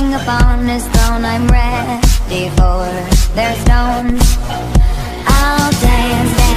king upon his throne. I'm ready for their stones. I'll dance, dance